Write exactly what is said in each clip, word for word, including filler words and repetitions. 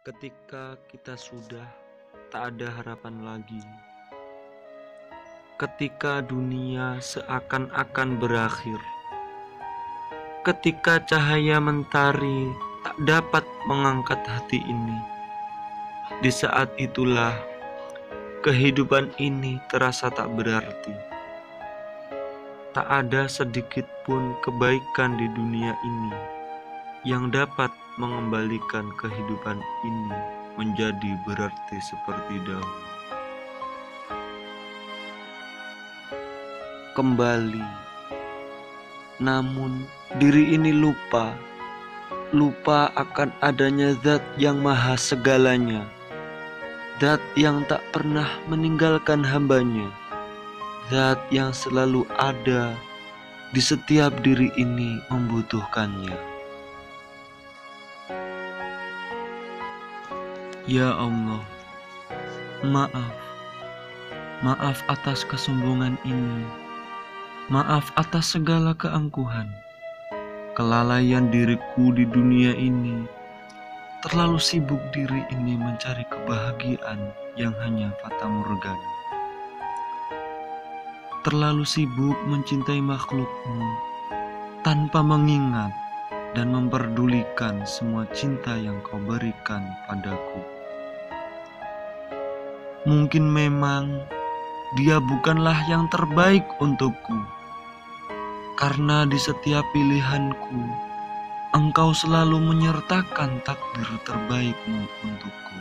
Ketika kita sudah tak ada harapan lagi, ketika dunia seakan-akan berakhir, ketika cahaya mentari tak dapat mengangkat hati ini, di saat itulah kehidupan ini terasa tak berarti. Tak ada sedikit pun kebaikan di dunia ini yang dapat mengembalikan kehidupan ini menjadi berarti seperti dahulu. Kembali, namun diri ini lupa, lupa akan adanya Zat yang maha segalanya, Zat yang tak pernah meninggalkan hambanya, Zat yang selalu ada di setiap diri ini membutuhkannya. Ya Allah, maaf, maaf atas kesombongan ini, maaf atas segala keangkuhan, kelalaian diriku di dunia ini, terlalu sibuk diri ini mencari kebahagiaan yang hanya fata morgana, terlalu sibuk mencintai makhlukmu tanpa mengingat dan memperdulikan semua cinta yang kau berikan padaku. Mungkin memang dia bukanlah yang terbaik untukku, karena di setiap pilihanku, engkau selalu menyertakan takdir terbaikmu untukku.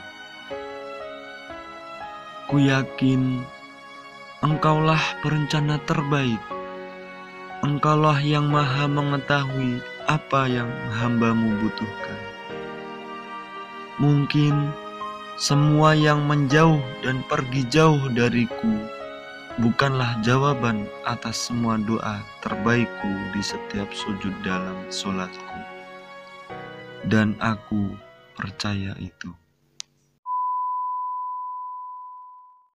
Ku yakin engkaulah perencana terbaik, engkaulah yang maha mengetahui apa yang hambamu butuhkan. Mungkin semua yang menjauh dan pergi jauh dariku bukanlah jawaban atas semua doa terbaikku di setiap sujud dalam sholatku. Dan aku percaya itu.